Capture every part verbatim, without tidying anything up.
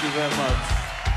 Thank you very much.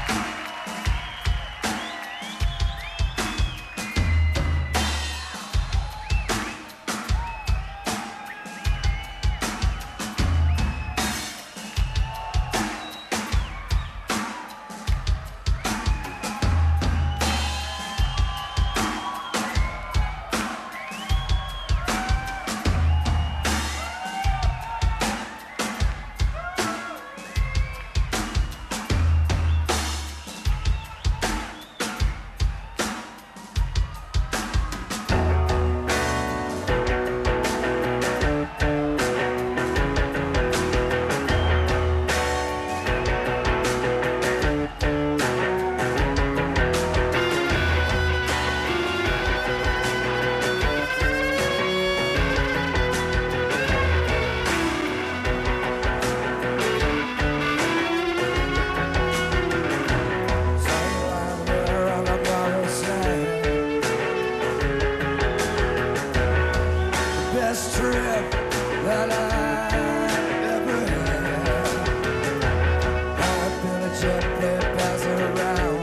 Best trip that I ever had. I've been a jet plane passing around.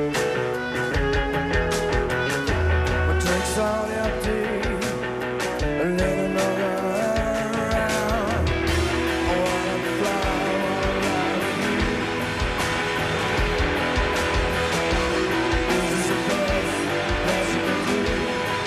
My tank's on empty, letting all around. I wanna fly all around you. This is the best, best you can do.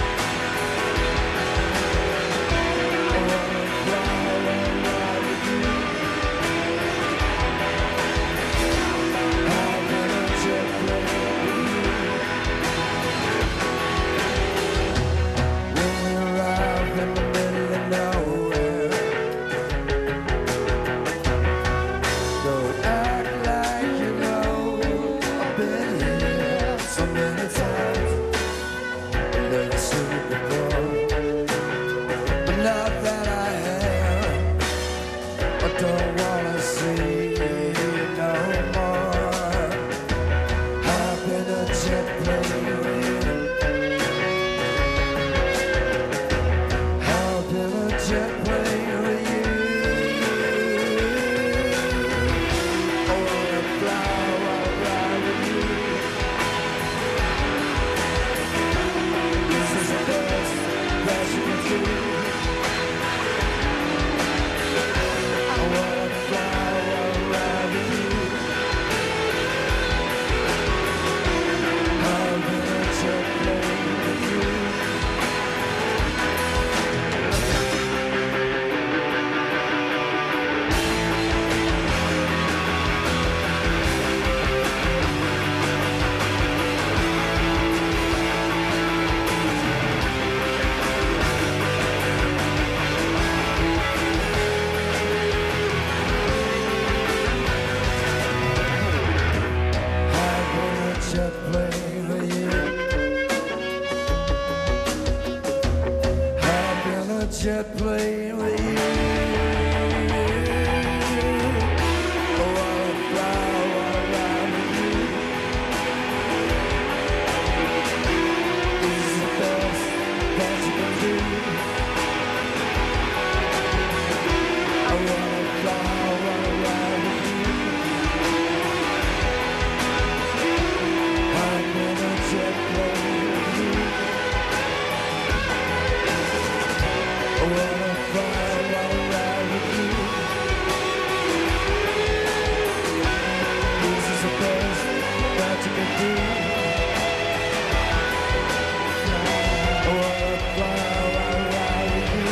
Don't wanna see you no more. I've been a jet plane with you. I've been a jet plane with you. I wanna fly right around with you. This is the best, best you can do. Jet plane with you. I've been a jet plane with you. Oh, I wanna fly all around with you. This is the best that you can do. I wanna fly all around with you. Jet plane with you. I wanna fly all around with you. This is the best that you can do. I wanna fly all around with you.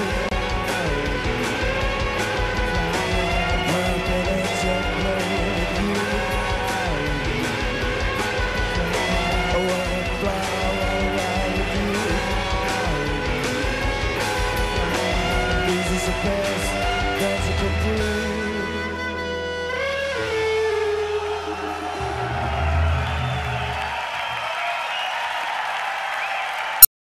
I'm in a jet plane with you. I wanna fly all around with you. This is the best that you can do.